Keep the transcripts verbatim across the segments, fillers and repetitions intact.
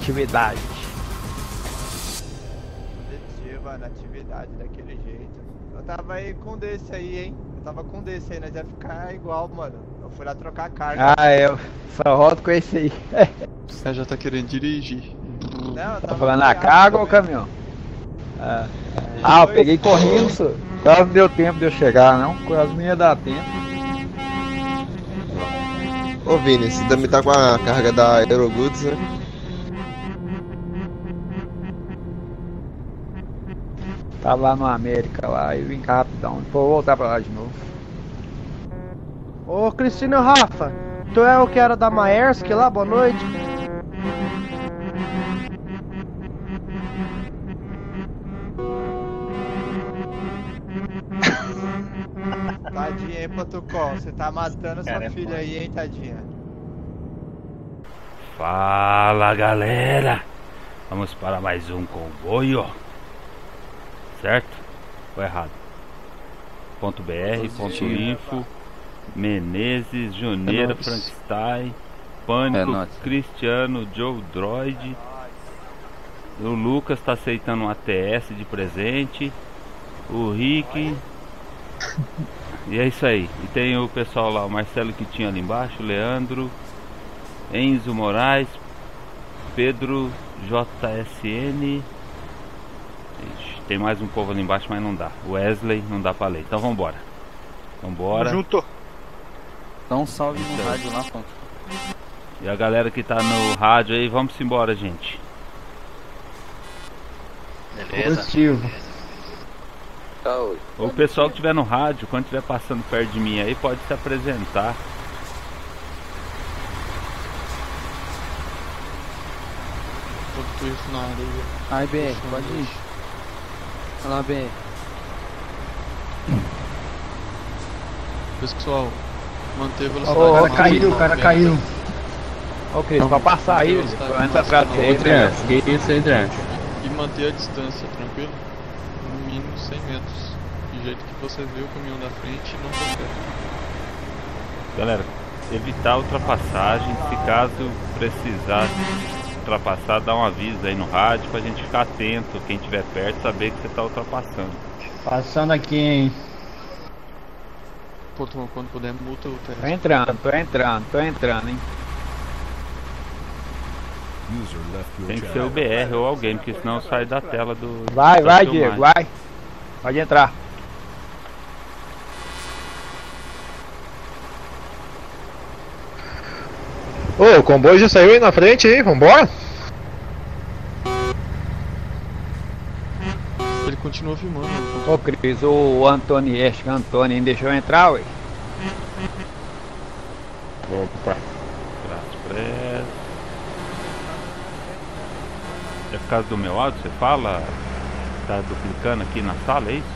atividade. Positiva na atividade daquele jeito. Eu tava aí com desse aí, hein? Eu tava com desse aí, nós ia ficar igual, mano. Eu fui lá trocar a carga. Ah, eu só rodo com esse aí. Você já tá querendo dirigir. Não, eu Tá tava falando a com carga ou o também. caminhão? Ah, ah eu peguei correndo, só. Quase não deu tempo de eu chegar, não. Quase não ia dar tempo. Ô Vini, você também tá com a carga da Aerogoods, né? Tava lá no América lá e vim cá rapidão. Depois vou voltar pra lá de novo. Ô, Cristina e Rafa, tu é o que era da Maersk lá? Boa noite. Tadinha, hein, Patucol? Você tá matando Cara, sua é filha foda. aí, hein, tadinha? Fala galera, vamos para mais um comboio, certo? Ou errado? Ponto .br, ponto .info, Menezes, Juneira, nóis. Frankenstein, É Pânico, nóis. Cristiano, Joe Droid. O Lucas tá aceitando um A T S de presente. O Rick. E é isso aí. E tem o pessoal lá, o Marcelo que tinha ali embaixo, o Leandro, Enzo Moraes, Pedro J S N. Ixi, tem mais um povo ali embaixo, mas não dá. Wesley não dá pra ler. Então vambora. Vambora. Junto. Dá um salve no rádio lá, pô. E a galera que tá no rádio aí, vamos embora, gente. Beleza. Positivo. O pessoal que estiver no rádio, quando estiver passando perto de mim aí, pode se apresentar. Todo isso na areia. Ai, B R, pode ir. Olha lá, B R. Pessoal, manter a velocidade. Ô, máxima, caiu, né? o cara caiu. Ô, Cris, pra passar aí, Velocidade entra máxima atrás na dele. outra. Que isso aí, Dran? E manter a distância, tranquilo? No mínimo cem metros. De jeito que você vê o caminhão da frente e não consegue. Galera, evitar ultrapassagem. Se caso precisar ultrapassar, dá um aviso aí no rádio pra gente ficar atento. Quem estiver perto, saber que você tá ultrapassando. Passando aqui, hein? Pô, tu- quando puder, multa o Tô terrestre. entrando, tô entrando, tô entrando, hein? Tem que ser o B R ou alguém, porque senão sai da tela do. Vai, da vai, filmagem. Diego, vai. Pode entrar. Ô, o comboio já saiu aí na frente aí, vambora? Ele continua filmando. Ô, Cris, o Antônio, acho que o Antônio ainda deixou eu entrar, ué. Opa. Braço preso. É por causa do meu áudio, você fala? Tá duplicando aqui na sala, é isso?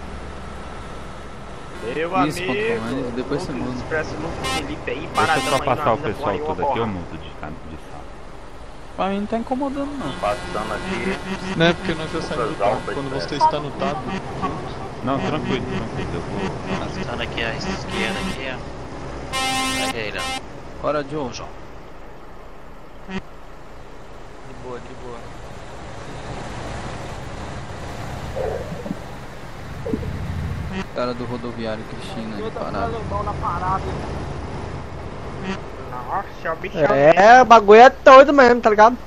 Meu Isso, amigo. controlando, depois você muda. Expresso Lucas Felipe aí, Deixa eu paradão só aí passar na o vida, pessoal porra, todo uma aqui, eu porra. mudo de, can- de sala. Pra mim não tá incomodando não. Passando aqui. Não é porque nós já saímos do carro. Quando você está no tab, Não, tranquilo, tranquilo, eu vou. Passando aqui à esquerda aqui, ó. Pega ele, ó. bora Joe. João. De boa, de boa. Cara do rodoviário Cristina ali parado. Nossa, o bicho É, o bagulho é doido mesmo, tá ligado?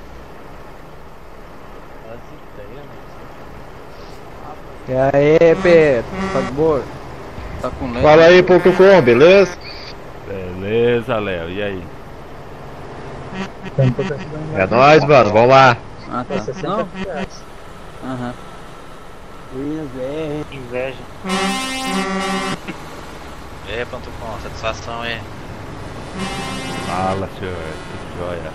E aí, Pedro? Tá de boa? Tá com leve. Fala aí, pouco com, beleza? Beleza, Léo, e aí? É nóis, mano, vamos lá. Ah, tá. Não? Aham. inveja. É, ponto com, satisfação é. Fala, senhor, tudo jóia.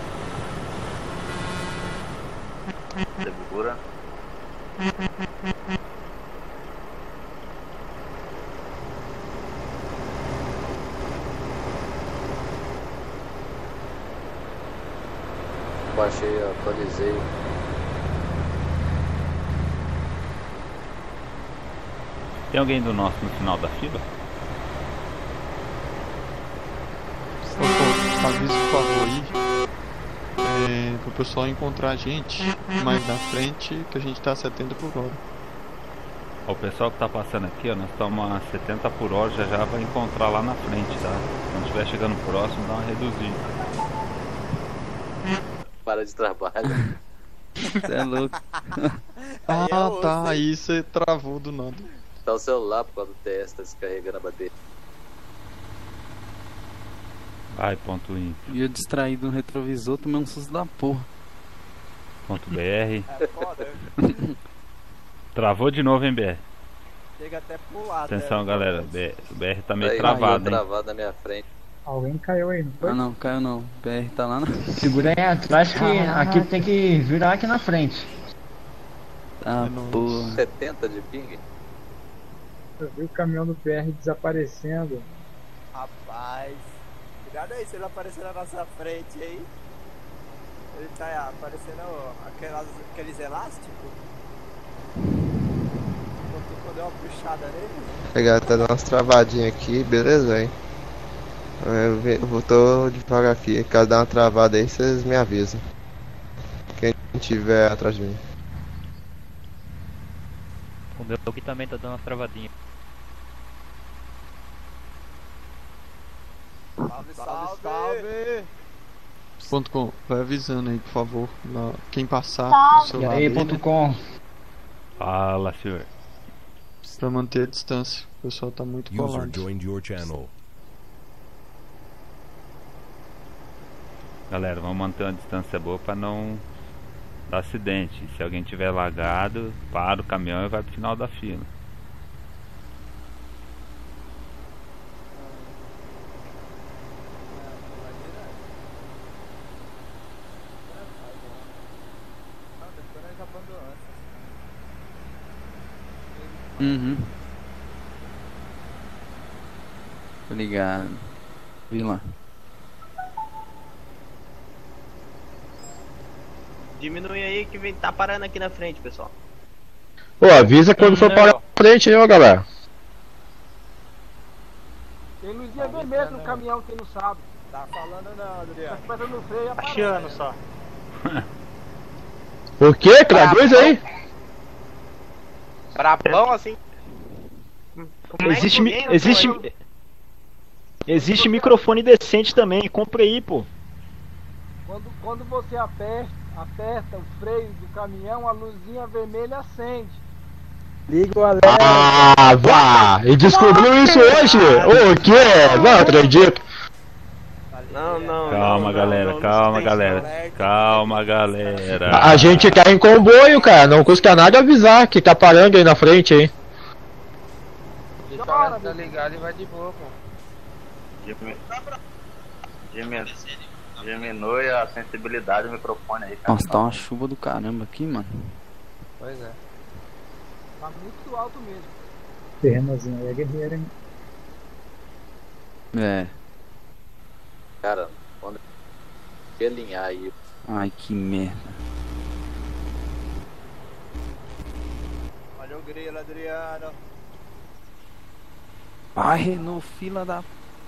Segura. Baixei, atualizei. Tem alguém do nosso no final da fila? Ô, pô, avisa por favor aí. É, pro pessoal encontrar a gente mais na frente, que a gente tá a setenta por hora. Ó, o pessoal que tá passando aqui, ó, nós estamos a setenta por hora, já já vai encontrar lá na frente, tá? Quando estiver chegando próximo, dá uma reduzida. Para de trabalho. Você é louco. Ah, Aí é osso, tá, hein? aí você travou do nada. Tá o celular por causa do T S, tá descarregando a bateria. Vai, ponto info, E eu distraído no retrovisor, tomei um susto da porra. ponto br. É foda, Travou de novo, hein, B R? chega até pular. Atenção, até, galera, B- o B R tá meio Aí, travado, hein? travado na minha frente. Alguém caiu aí, não foi? Ah não, caiu não. B R tá lá na. Segura aí atrás que aqui tem que virar aqui na frente. Ah, porra. setenta de ping? Eu vi o caminhão do P R desaparecendo. Rapaz, cuidado aí se ele aparecer na nossa frente aí. Ele tá aparecendo aquelas, aqueles elásticos. Quando tu deu uma puxada nele. Pegar até dar umas travadinhas aqui, beleza, hein? Eu, ve- eu tô devagar aqui, caso dar uma travada aí, vocês me avisam. Quem tiver atrás de mim. O meu aqui também tá dando umas travadinhas. Salve, salve, salve. Ponto com, vai avisando aí, por favor, na- quem passar do seu E lado aí, aí, ponto né, com. Fala, senhor. pra manter a distância. O pessoal tá muito User colado. joined your channel. Galera, vamos manter uma distância boa pra não dar acidente. Se alguém tiver lagado, para o caminhão e vai pro final da fila. Uhum. Tô ligado. Vi lá. Diminui aí que vem, tá parando aqui na frente, pessoal. Pô, avisa quando for parar na frente aí, ó, galera. Tem luzinha vermelha no caminhão, quem não sabe. Tá falando não, Adriano. Tá passando no freio e aparece. Achando só. Por quê? Traduz aí. Brabão assim. Como é que Existe, alguém mi- não existe, foi? existe microfone decente também, compra aí, pô. Quando, quando você aperta, aperta o freio do caminhão, a luzinha vermelha acende. Liga o alerta. Ah, vá! E descobriu isso hoje? Ô, o quê? Não acredito. Não, não. Calma, não, galera, não, não, calma, não galera. Calma, galera. A gente tá em comboio, cara. Não custa nada avisar que tá parando aí na frente, hein? Deixa o alerta ligado e vai de boa, pô. Diminu- diminu- Diminui a sensibilidade do microfone aí, cara. Nossa, tá uma chuva do caramba aqui, mano. Pois é. Tá muito alto mesmo. Terrenozinho aí é guerreiro, hein? É. Cara, quando eu alinhar aí, Ai, que merda. Olha o grilo, Adriano. Ai, Renault, fila da.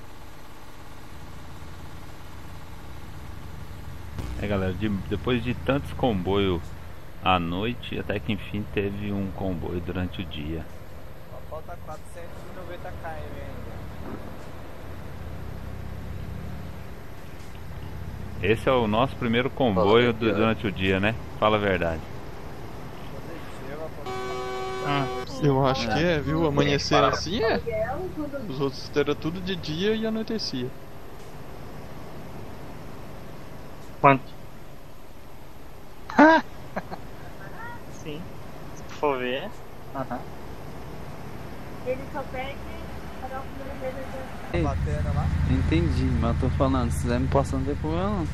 É, galera, de- depois de tantos comboios à noite, até que enfim teve um comboio durante o dia. Só falta quatrocentos e noventa quilômetros ainda. Esse é o nosso primeiro comboio du- durante o dia, né? Fala a verdade. Eu acho É. que é, viu? Amanhecer assim é. Os outros era tudo de dia e anoitecia. Quanto? Sim. Se for ver. Aham. Ele só pede para o primeiro desejo. Ei, batendo lá? entendi, mas eu tô falando, se quiser me passar, não tem problema não.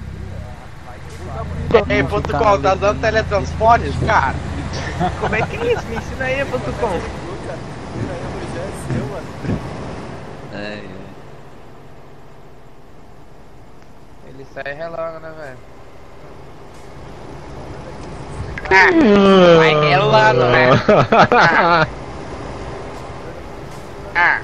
Ei, ponto com, tá usando teletransporte, cara? Como é que é isso? Me ensina aí, ponto com. É, é. Ele sai relando, né, velho? Vai relando, né? Ah.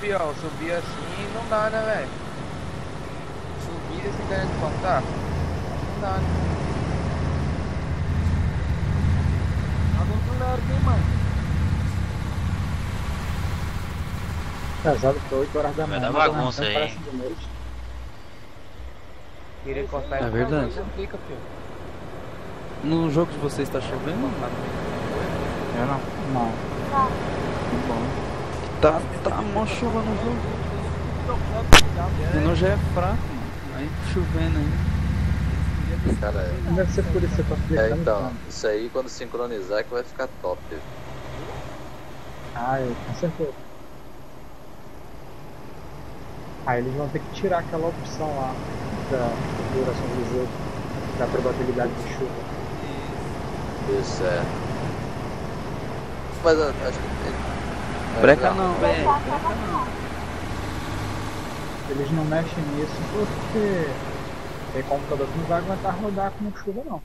fião, subir assim não dá, né, velho? Subir esse internet de contar? Não dá, né? Tá muito leve, hein, mano? Casado pra oito horas da manhã. Vai dar bagunça aí. Parece de noite. Queria cortar É verdade. Não fica, filho. No jogo de vocês tá chovendo? Eu não. Não. Que bom. Tá, tá mó chuva no jogo. O Renan já é fraco, mano. Aí chovendo aí. Cara, é. Não deve ser por isso que eu tô É, explicando. então, isso aí quando sincronizar que vai ficar top. Ah, é, com certeza. Aí eles vão ter que tirar aquela opção lá da duração do jogo, da probabilidade de chuva. Isso é. Mas eu acho que. é, Breca é, não, velho. Breca não. Eles não mexem nisso porque tem computador que não vai aguentar rodar com chuva não.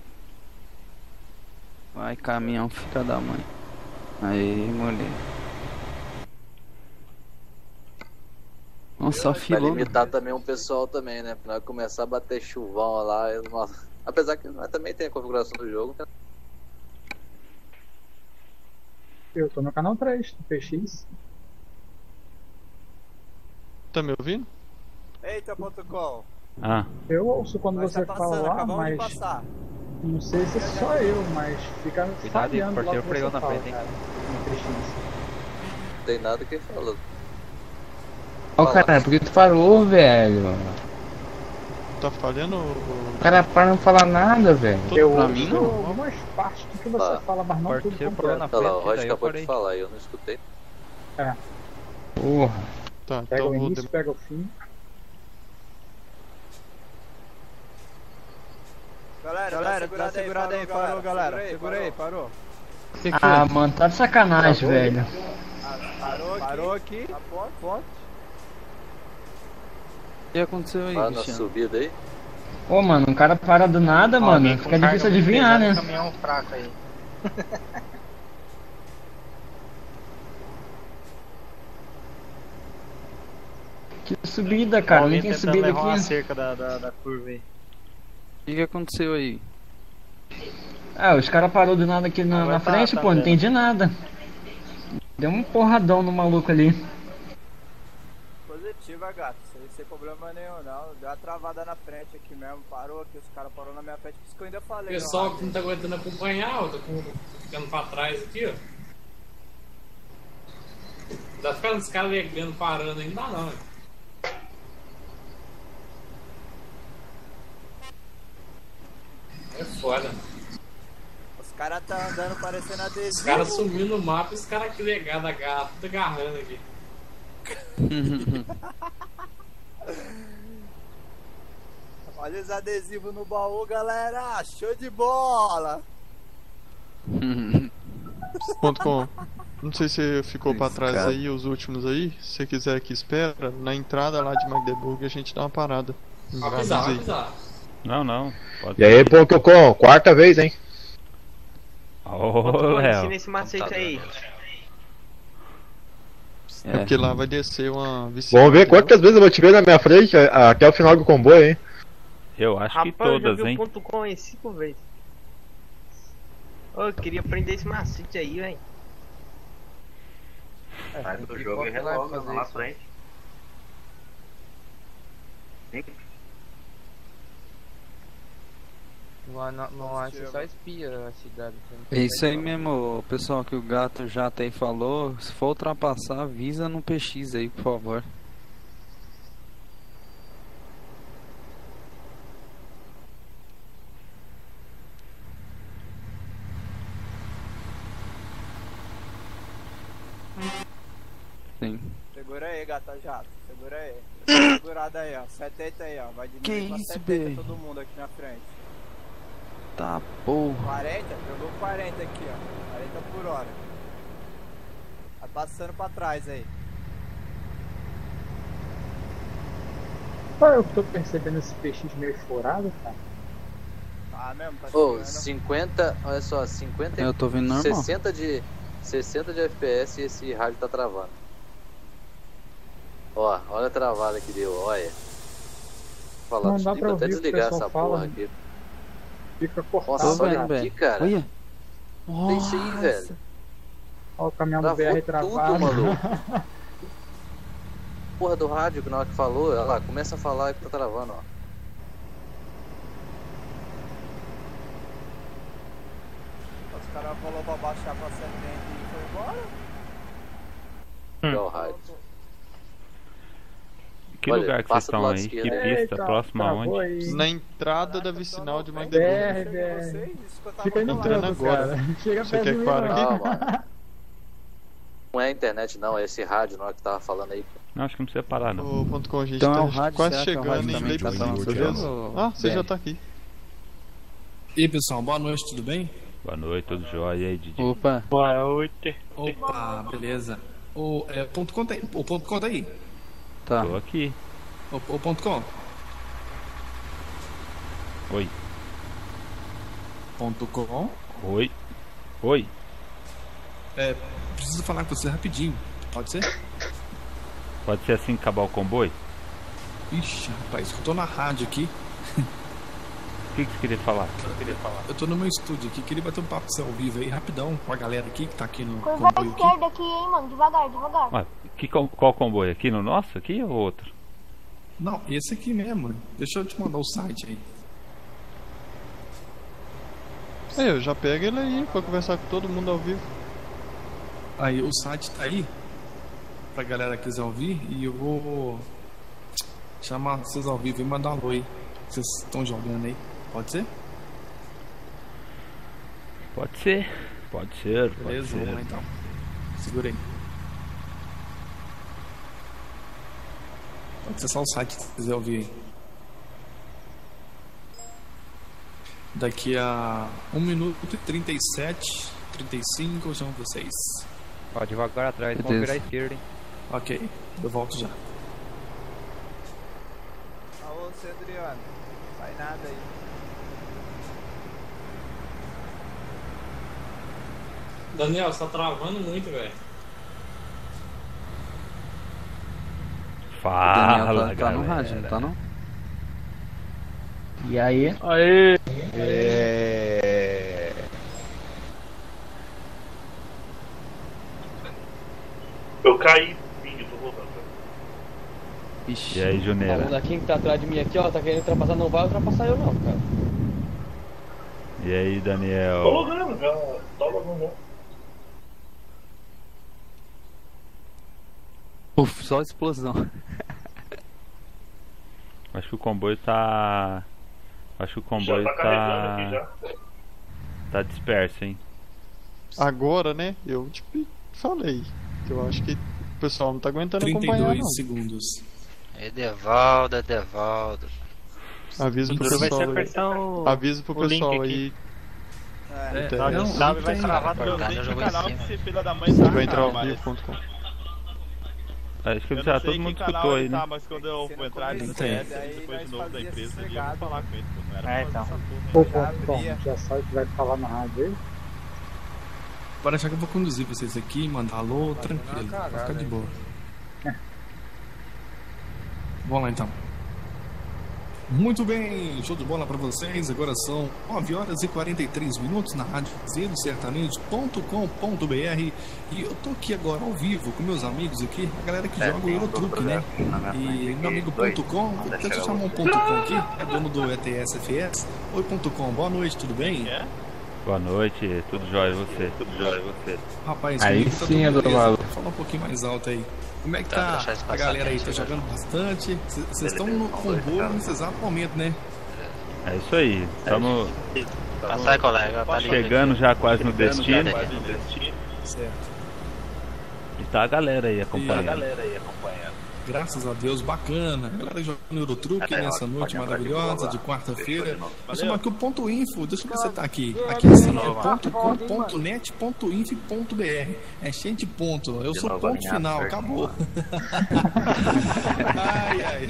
Vai, caminhão, fica da mãe. Aí, mulher. Nossa, só Vai filou. limitar também um pessoal também, né? Pra começar a bater chuvão lá. eu- nossa. Apesar que nós também tem a configuração do jogo, né? Eu tô no canal três do P X. Tá me ouvindo? Eita, ponto com. Ah, Eu ouço quando Nós você tá fala passando, lá, acabamos de mas passar. não sei se é só eu, mas fica Cuidado aí, falhando lá porteiro que freou você na fala, frente, hein? cara, no P X. Não tem nada que fala. Ó, cara, por que tu parou, velho? Tá falhando o. O cara para não falar nada, velho. Eu pra ouço mim, não. algumas partes do que você Ah, fala, mas não tudo porteiro parou na completo. Olha lá, o frente, Roger daí eu acabou de parei. falar e eu não escutei. Porra. Tá, Pega então o eu vou. início, pega o fim. Galera, galera, dá segurada aí, parou, galera. Segura aí, parou. Que que Ah, foi? mano, tá de sacanagem, velho. Parou aqui. Parou aqui. A ponte, ponte. O que aconteceu aí, Lá na Cristiano? subida aí. Ô, mano, um cara para do nada, mano. Fica difícil adivinhar, né? Caminhão fraco aí. Que subida, cara. Nem tem subida levar uma aqui. cerca da, da, da curva aí. O que que aconteceu aí? Ah, os caras parou do nada aqui na, Agora na tá- frente, tá pô. Não vendo. entendi nada. Deu um porradão no maluco ali. Positiva, gato. Sem, sem problema nenhum, não. Deu uma travada na frente aqui mesmo. Parou aqui, os caras pararam na minha frente. Por isso que eu ainda falei. O pessoal que não tá aguentando acompanhar, ó, tô, com- tô ficando pra trás aqui, ó. Tá ficando os caras legando, parando aí, não dá não, velho. É foda. Os caras tá andando parecendo adesivo. Os caras sumindo no mapa e os caras aqui legados a garra, tudo agarrando aqui. Olha os adesivos no baú, galera. Show de bola. Ponto com. Não sei se ficou pra trás cara. aí, os últimos aí. Se você quiser que espera, na entrada lá de Magdeburg a gente dá uma parada. Avisar, Avisa aí. avisar. não, não. Pode E aí, ponto com, quarta vez, hein? Ô, Léo. Ensina esse macete aí. É porque lá vai descer uma Vamos ver quantas vezes eu vou te ver na minha frente a- até o final do comboio, hein? Eu acho que Rapaz, eu já todas, vi o hein? ponto com aí cinco vezes. Ô, eu queria aprender esse macete aí, velho. Sai do jogo e reloga lá na frente. Não, não, não acho só espia a cidade. É isso aí mesmo, pessoal, que o gato já até falou. Se for ultrapassar, avisa no P X aí, por favor. Sim. Segura aí, gata jato. Segura aí. Tá segurada aí, ó. setenta aí, ó. Vai Que diminuir pra isso, setenta bem? todo mundo aqui na frente. Tá porra. quarenta, jogou quarenta aqui, ó. quarenta por hora. Tá passando pra trás aí. Só eu que tô percebendo esse P X meio furado, cara. Tá mesmo, tá Ô, chegando. cinquenta, olha só, cinquenta Eu tô vendo normal. sessenta de, sessenta de F P S e esse rádio tá travando. Ó, olha a travada que deu, olha. Falar, Não dá pra até ouvir o que o desligar pessoal essa fala, porra né? aqui. Fica cortado. Nossa, olha cara. aqui, cara. Olha. Deixa aí, Nossa. velho. Olha o caminhão do Travou B R tudo, travado. maluco. Porra do rádio que na hora que falou, olha lá, começa a falar que tá travando, ó. Os caras falaram pra baixar pra setenta e foi embora. Hum. O rádio. Que Olha, lugar que vocês passa do estão lado aí? esquerdo. Que Eita, pista? Próxima travou aonde? aí. Na entrada da vicinal de B Magdeburgo. R, B R. Fica aí no Entrando campo, agora. cara. Chega Você perto quer de que mim, pare não. aqui? Calma. Não é a internet não, é esse rádio na hora que tava falando aí. Não, acho que não precisa parar não. O ponto com a gente Então é tá o rádio, quase será que é o chegando rádio em também que tá Leipzig, falando beleza? sobre o Ah, você B R? já tá aqui. E aí, pessoal, boa noite, tudo bem? Boa noite, tudo jóia. E aí, Didi? Opa. Boa noite. Opa, beleza. O é, ponto com tá aí. O ponto com tá aí. Tá. Tô aqui. O, o ponto com. Oi. Ponto com. Oi. Oi. É, preciso falar com você rapidinho. Pode ser? Pode ser assim que acabar o comboio? Ixi, rapaz, eu tô na rádio aqui. O que, que você queria falar? Eu tô no meu estúdio aqui, queria bater um papo ao vivo aí, rapidão, com a galera aqui que tá aqui no Curva à comboio aqui. esquerda aqui, hein, mano. Devagar, devagar. Ué, que, com- qual comboio? Aqui no nosso aqui ou outro? Não, esse aqui mesmo. Deixa eu te mandar o site aí. É, eu já pego ele aí pra conversar com todo mundo ao vivo. Aí, o site tá aí, pra galera que quiser ouvir, e eu vou chamar vocês ao vivo e mandar um alô aí. Vocês estão jogando aí, pode ser? Pode ser. Pode ser, pode Beleza, ser. vamos lá então. Segura aí. Pode ser só o site se quiser ouvir aí. Daqui a um minuto e trinta e sete, trinta e cinco, eu chamo vocês. Ó, devagar atrás, vamos Beleza. virar à esquerda, hein? Ok, eu volto já. Alô, seu Adriano. Sai nada aí. Daniel, você tá travando muito, velho. O Fala, Daniel tá, tá galera. no rádio, não tá não? E aí? Aê! É... Eu caí, Binho, tô voltando. Ixi. E aí, Ó, o Juneira? molequinho que tá atrás de mim aqui, ó, tá querendo ultrapassar, não vai ultrapassar eu não, cara. E aí, Tô Daniel? logando, já. Tá logando, já. Uf, só explosão. Acho que o comboio tá. Acho que o comboio Já tá carregando tá. aqui já. Tá disperso, hein? Agora, né? Eu tipo falei. Que eu acho que o pessoal não tá aguentando trinta e acompanhar, dois não. segundos. Edevaldo, Edevaldo. Avisa pro Tudo vai ser pessoal aí. apertar o. Avisa pro o link pessoal aqui. aí. É, Então, Tá, não, Sabe, vai tem- travar Vai teu ficar link no no jogo canal em que cima. esse filho da mãe Você tá, vai entrar ao mas- vivo ponto com. Acho que Eu já não sei todo mundo que canal escutou ele aí, né? tá, mas quando eu vou entrar ele Não no tem. C S, depois de novo da empresa, eu ia falar com ele. Pô, não era É, pra então. fazer essa Ô, porra, né? ponto com, já sabe que vai falar na rádio aí? Pode achar que eu vou conduzir vocês aqui, mandar alô, tranquilo, vai ficar de boa. Vamos lá então. Muito bem, show de bola pra vocês. Agora são nove horas e quarenta e três minutos na rádio zero sertanejo ponto com ponto br. E eu tô aqui agora ao vivo com meus amigos aqui, a galera que joga o Eurotruck, né? E meu amigo ponto com, deixa eu chamar um ponto com aqui, é dono do E T S F S. Oi, ponto com, boa noite, tudo bem? Boa noite, tudo jóia e você? Tudo jóia e você? Rapaz, Aí comigo tá sim, tudo beleza. Eduardo. Fala um pouquinho mais alto aí. Como é que Tá, tá deixa isso a passar galera aí? aqui, Tá chega. jogando bastante? Vocês estão no comboio nesse exato momento, né? É isso aí, estamos Passa aí, colega, tá ligado. chegando já quase no destino. Certo. E tá a galera aí E acompanhando. aí acompanhando. Graças a Deus, bacana. A galera jogando no Eurotruck nessa noite maravilhosa de quarta-feira. Eu chamo aqui o ponto info, deixa eu ver se você tá aqui. Aqui sim, é ponto com ponto net ponto info ponto br. É cheio de ponto. Eu sou ponto final, acabou. Ai, ai.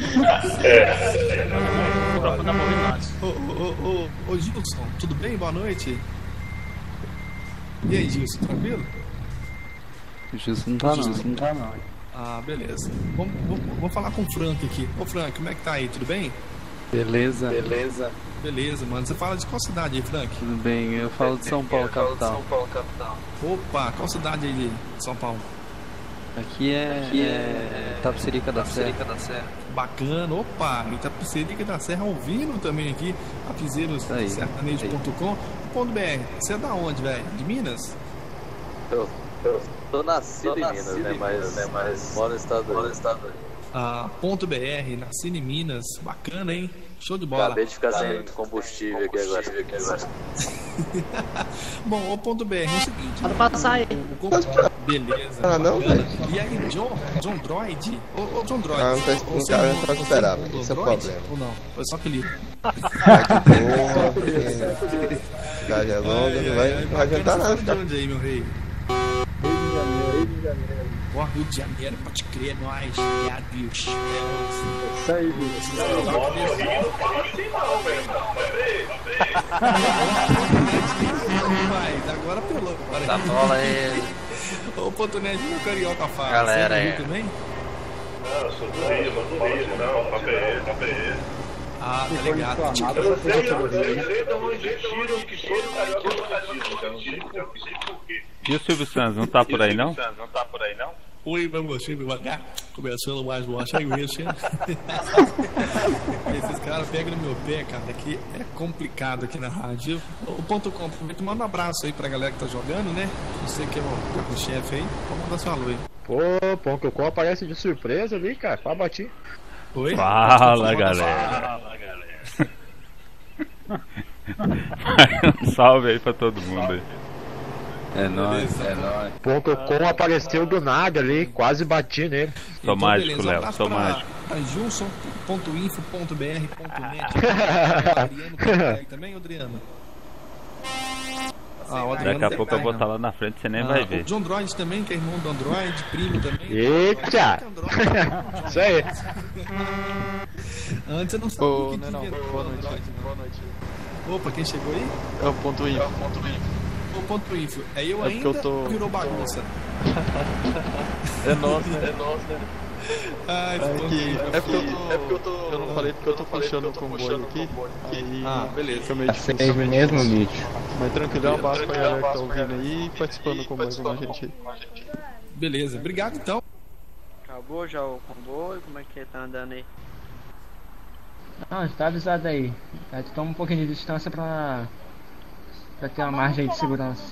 Ô, ô, ô, ô, Gilson, tudo bem? Boa noite. E aí, Gilson, tranquilo? O Gilson não tá não. Gilson não tá não. Ah, beleza. Vamos, vamos, vamos falar com o Frank aqui. Ô Frank, como é que tá aí? Tudo bem? Beleza. Beleza. Beleza, mano. Você fala de qual cidade aí, Frank? Tudo bem, eu falo de São Paulo, capital. São Paulo, capital. Opa, qual cidade aí de São Paulo? Aqui é, Aqui é Itapecerica da Serra. da Serra. Bacana, opa, Itapecerica da Serra ouvindo também aqui, tapizeiros sertanejo ponto com ponto b r. Você é da onde, velho? De Minas? Eu, eu tô nascido, tô em Minas, né? Mas, né? Mas moro no estado do Rio. Ah, ponto .br, nascido em Minas, bacana, hein? Show de bola. Acabei de ficar sem combustível aqui agora. Aqui agora. Bom, o ponto .br é o seguinte. Pode passar aí. O, o, beleza. Ah, não, velho. E aí, John, John Droid? Ô, ô John Droid. Ah, não tá explicando, não tá esperando. Esse é o problema. Ou não? Foi só apelido. Cidade é longa, não vai, não vai adiantar nada. De onde aí, meu rei? Rio de Janeiro, Rio de Janeiro. Ó, Rio de Janeiro, pode crer, nós. É, bicho. É isso aí, bicho. Não, no Rio não fala assim não, velho. Vai, agora pelou. Da bola ele. Ô, Pontonete, meu carioca fala. Galera aí. Também? Não, eu sou do Rio, sou do Rio, não, P P E, P P E. Ah, tá ligado. Eu não sei, eu não sei de onde tiram que todo carioca gosta disso, eu não sei por quê. E o Silvio Santos, não tá por aí não? Não tá por aí não? Oi, vamos você devagar. Começando mais um Acha Isso, hein? Esses caras pegam no meu pé, cara. Aqui é complicado aqui na rádio. O ponto com, manda um abraço aí pra galera que tá jogando, né? Você que é o carro-chefe aí, pode mandar seu alô aí. Pô, ponto com aparece de surpresa ali, cara. Quase bati. Oi? Fala, galera. Fala, galera. Um salve aí pra todo mundo aí. É nóis, é nóis. Ponto com apareceu do nada ali, quase bati nele. Sou mágico, Léo, sou mágico. A Junson ponto info ponto b r ponto net. Também, Adriano? Ah, o Adriano daqui a pouco eu vou estar lá na frente, você nem ah, vai ver. O John Droid também, que é irmão do Android, primo também. Eita! Isso aí. Antes eu não sabia oh, que não, tinha. Não, boa noite, boa noite. Opa, quem chegou aí? É o ponto info. É o ponto info. O ponto info. É eu é ainda eu tô... virou bagunça. É nosso, né? É nosso, né? Ah, é, que, é, porque eu tô, é porque eu tô. Eu não falei porque eu tô puxando o comboio aqui. Aí, ah, beleza. Fica meio difícil. É mesmo, bicho. Mas tranquilo, um abraço pra galera que tá ouvindo aí e participando do comboio com a gente aí. Beleza, obrigado então. Acabou já o comboio? Como é que tá andando aí? Não, está avisado aí. A gente toma um pouquinho de distância pra, pra ter uma margem de segurança.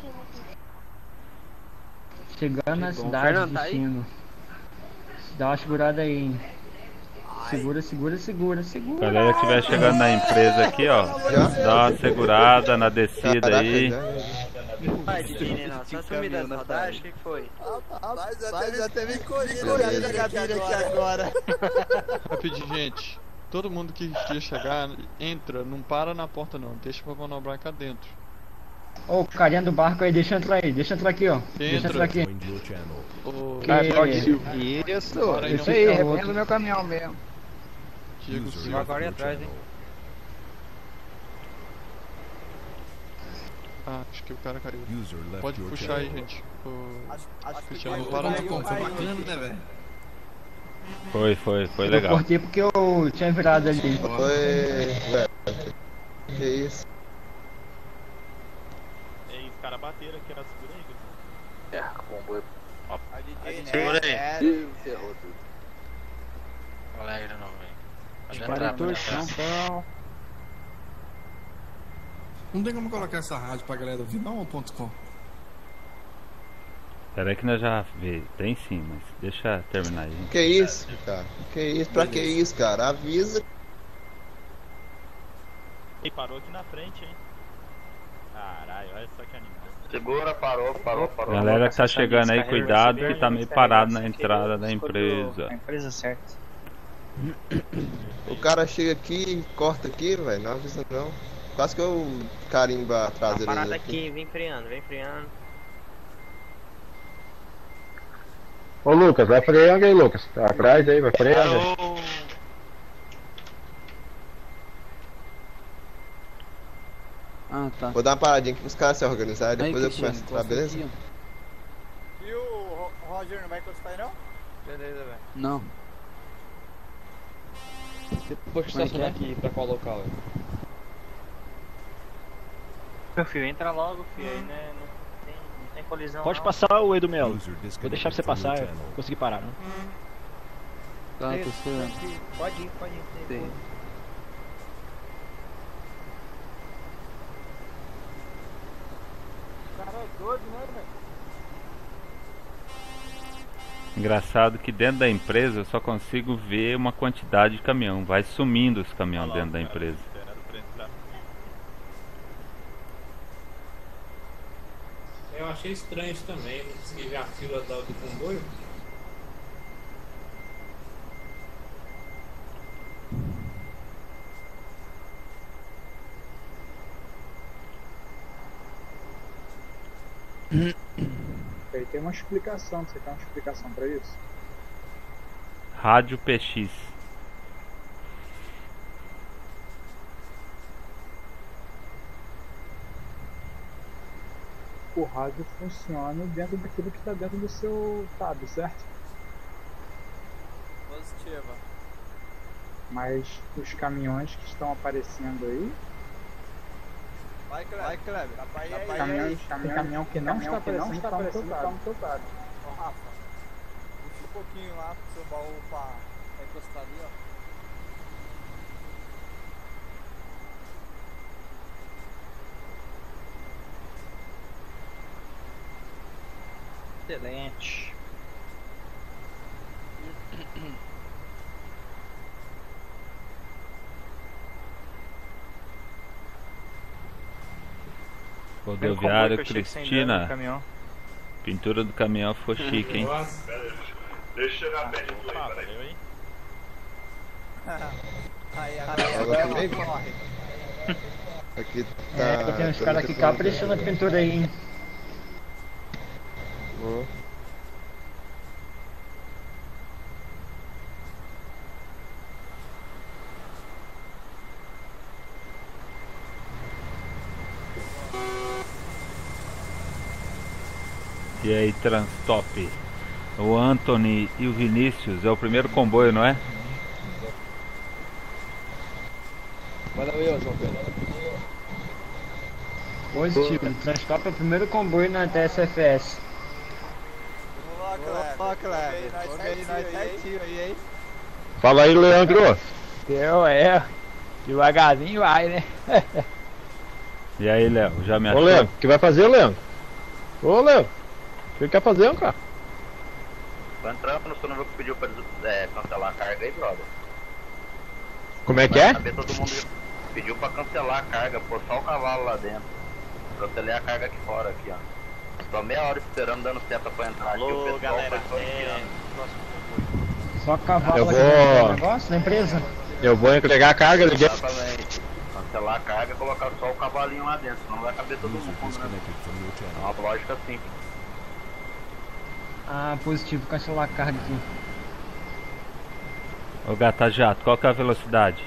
Chegando na cidade de destino. Dá uma segurada aí, hein? Segura, segura, segura, segura. Galera que estiver chegando na empresa aqui, ó, dá uma segurada na descida aí. Vai, Didi, não, só sumida da rodagem, o que foi? Rapaz, já teve corrida na cabine aqui agora. Rapidinho, gente. Todo mundo que quer chegar, entra, não para na porta não, deixa pra manobrar cá dentro. Ô, oh, carinha do barco aí, deixa eu entrar aí, deixa eu entrar aqui, ó. Entra. Deixa eu entrar aqui. Oh, que... é Isso, isso aí, reprenda o meu caminhão mesmo. Diego, sim. Agora atrás, hein? Ah, acho que o cara caiu. Pode puxar aí, gente. O Cristiano Foi para. bacana, né, velho? Foi, foi, foi legal. Eu cortei porque eu tinha virado ali. Foi, velho. Que isso? Ei, os caras bateram aqui, era segura aí, É, comboio. Segura aí. Ferrou tudo. Alegre não, velho. Não, Não tem como colocar essa rádio pra galera ouvir, não, ponto com. Peraí que nós já vê, tem sim, mas deixa terminar aí. Que isso, cara? Que isso? Pra que isso, cara? Avisa. Ei, parou aqui na frente, hein? Caralho, olha só que animal. Segura, parou, parou, parou. Galera que tá chegando aí, cuidado que tá meio parado na entrada da empresa. A empresa certa. O cara chega aqui, corta aqui, velho, não avisa não. Quase que eu carimbo a traseira Parada dele aqui. aqui, vem freando, vem freando. Ô Lucas, vai freando aí, Lucas. Tá atrás aí, vai freando. Ah, tá. Vou dar uma paradinha aqui pros caras se organizarem, depois aí, eu começo a entrar, beleza? E o Roger não vai encostar aí não? Beleza, velho. Não. Depois que estacionar aqui, pra qual local? Véio? Meu filho, entra logo, filho, aí né, não, tem, não tem colisão. Pode não. passar o Edu Melo. Vou deixar você passar, eu consegui parar, não? Tá, Isso, tô esperando. Pode ir, pode ir. Tem. Tem. Cara, é doido, né, velho? Engraçado que dentro da empresa eu só consigo ver uma quantidade de caminhão. Vai sumindo os caminhões dentro da empresa. Eu achei estranho isso também, não consegui ver a fila do, do comboio. Aí tem uma explicação, você tem uma explicação pra isso? Rádio P X. O rádio funciona dentro daquilo que está dentro do seu tab, certo? Positiva. Mas os caminhões que estão aparecendo aí, Vai, Kleber. Vai, Kleber. Tá aí, aí, caminhão, aí. tem caminhão que não está aparecendo, não está aparecendo, está no seu tab. Ó, Rafa, puxa um pouquinho lá pro seu baú pra pra encostar ali, ó. Excelente. Rodoviário comboio que eu achei que você Cristina. andava no caminhão. Pintura do caminhão ficou chique, hein? Nossa, deixa eu chegar perto do play, peraí. Aí, Agora agora comigo? corre. Aqui tá. É, que tem uns caras que capricham na pintura aí, hein? Vou. E aí, Transtop? O Anthony e o Vinícius é o primeiro comboio, não é? Manda eu, João Pedro. Positivo, o Transtop é o primeiro comboio na T S F S. Vamos lá, Kleber. Ó, Kleber. Vamos aí, nós certinho aí, hein? Fala aí, Leandro. Eu, é. Devagarzinho vai, né? E aí, Léo, já me Ô, achou? Leandro, o que vai fazer, Leandro? Ô, Leandro, o que quer fazer, cara? Tô entrando no seu que pediu pra é, cancelar a carga aí, brother. Como é que Vai é? saber, todo mundo pediu pra cancelar a carga, pôr só o cavalo lá dentro. Cancelei a carga aqui fora, aqui, ó. Tô meia hora esperando, dando seta pra entrar aqui. Alô, O pessoal galera, foi só é... enfiando. Só cavalo Eu aqui vou- dentro do negócio, na empresa. Eu vou entregar a carga, liguei. Exatamente. Cancelar a carga e colocar só o cavalinho lá dentro, senão vai caber todo mundo, né? É uma lógica simples. Ah, positivo, cancelar a carga aqui. Ô, Gata Jato, qual que é a velocidade?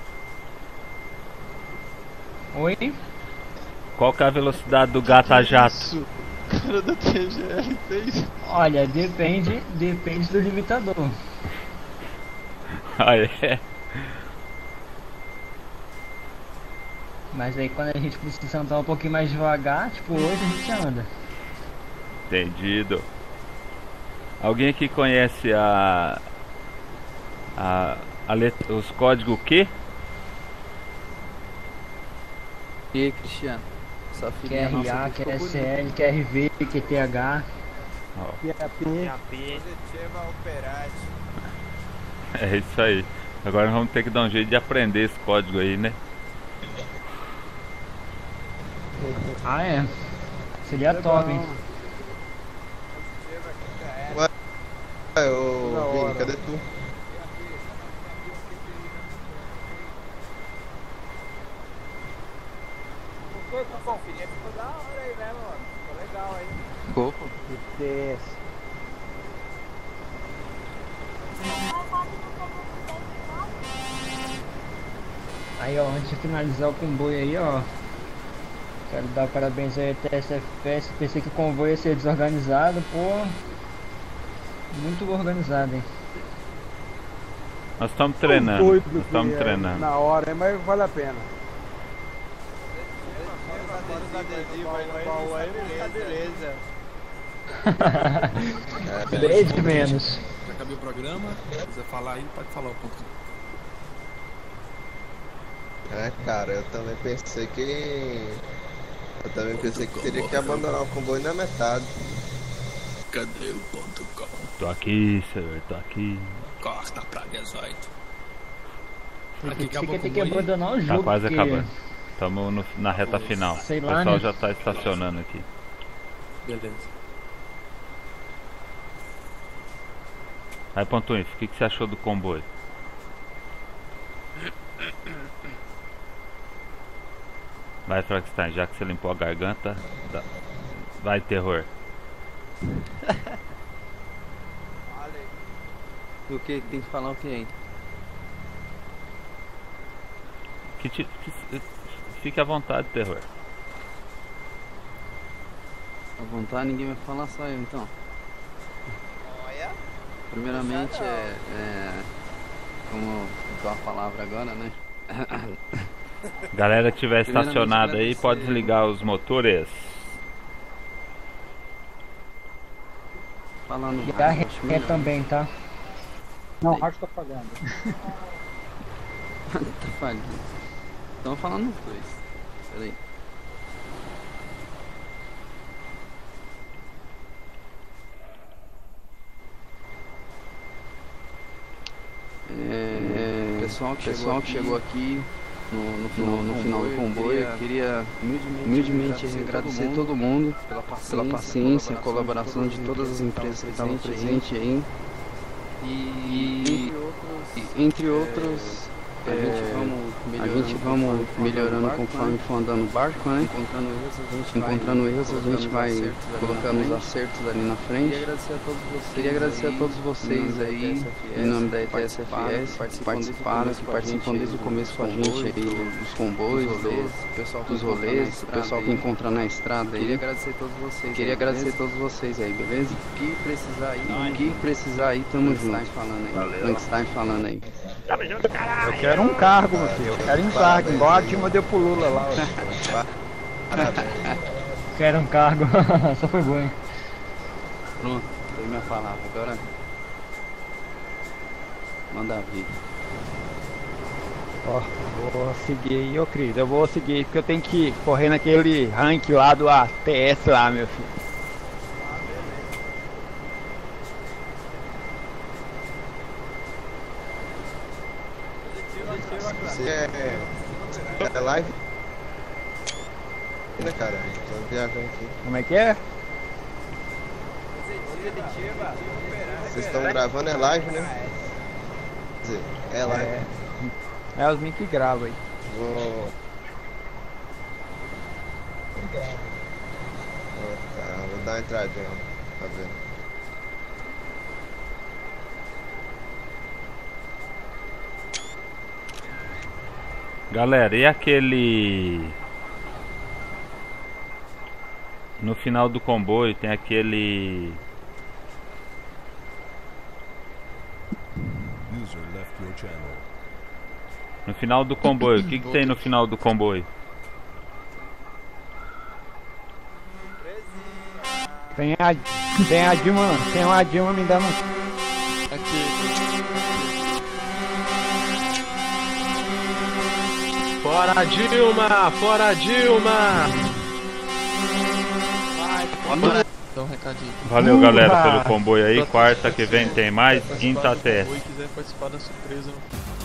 Oi? Qual que é a velocidade do Gata Jato? O cara da T G R fez. Olha, depende, depende do limitador. Ah, é? Mas aí quando a gente precisa andar um pouquinho mais devagar, tipo hoje a gente anda. Entendido. Alguém aqui conhece a... a, a letra, os códigos Q? E aí, Cristiano? Essa filhinha Q R A, nossa aqui Q ficou S L, bonita. Q R V, Q T H. Ó, Q A P. Positiva operante. é isso aí. Agora vamos ter que dar um jeito de aprender esse código aí, né? Ah, é. Seria top, hein? Ué, ô Vini, cadê tu? Foi, tá bom, filhinha, ficou da hora aí, né, mano? Ficou legal aí. Ficou, pô. Desce. Aí, ó, antes de finalizar o comboio aí, ó. Quero dar parabéns aí à T S F S. Pensei que o comboio ia ser desorganizado, pô. Muito organizado, hein? Nós estamos treinando. Doido Nós estamos que é treinando. Na hora, mas vale a pena. Beleza. dez de menos. Já acabei o programa. Se quiser falar aí, pode falar um pouco. É, cara, eu também pensei que. Eu também pensei que teria que abandonar o comboio na metade. Cadê o ponto com? Tô aqui, senhor, tô aqui. Corta pra dezoito. Aqui você que tem que abandonar o jogo. Tá quase porque... acabando. Estamos no- na reta final. Sei O lá, pessoal né? já tá estacionando aqui. Beleza. Aí, Pontuinho, o que, que você achou do comboio? Vai, Frankenstein, já que você limpou a garganta, dá- vai, terror. Do que tem que falar o que aí? Que te, que, fique à vontade, terror. À vontade ninguém vai falar, só eu então. Primeiramente é, é como usar a palavra agora, né? Galera que estiver Primeiramente, estacionada aí, agradecer- pode desligar os motores. Falar no E a rádio, acho ré melhor. também, tá? Não, o rádio tá pagando. Tá falhando. Então falando nos dois. Peraí. É, pessoal que, pessoal que chegou aqui no, no, final, no final do comboio, eu queria humildemente agradecer todo mundo pela paciência, pela paciência e colaboração de todas as empresas que estavam presentes aí. E, e entre outros, a gente vamos melhorando, a gente vamos melhorando conforme for andando o barco, né? Encontrando erros, a gente encontrando erros, a gente vai colocando os acertos ali na frente. Queria agradecer a todos vocês, Queria agradecer a todos vocês aí, em nome da E T S F S, que participaram, que participam desde o começo com a gente aí, dos comboios, dos rolês, o pessoal que encontra na estrada aí. Queria agradecer a todos vocês. Queria agradecer a todos vocês aí, beleza? O que precisar aí, o que precisar aí, tamo junto. Frankenstein falando aí. Tamo junto, caralho. Eu quero um cargo, meu filho. Eu quero um cargo, igual a Dilma deu pro Lula lá. Quero um cargo. Só foi bom, hein? Pronto, dei minha palavra. Agora. Manda vir. Ó, vou seguir aí, ô Cris. Eu vou seguir porque eu tenho que correr naquele rank lá do A T S lá, meu filho. Você é. É live? Né, cara? Tô viajando aqui. Como é que é? Vocês estão gravando, é live, né? Quer dizer, é live. É, é os que gravam aí. Vou. Oh, tá, vou dar uma entradinha, ó. Tá vendo? Galera, e aquele... No final do comboio tem aquele... No final do comboio, o que, que tem no final do comboio? Tem a, tem a Dilma, tem uma Dilma me dando... Fora Dilma! Fora Dilma! Então, um recadinho. Valeu, galera, pelo comboio aí. Quarta que vem tem mais. Quinta até. Se quiser participar da surpresa no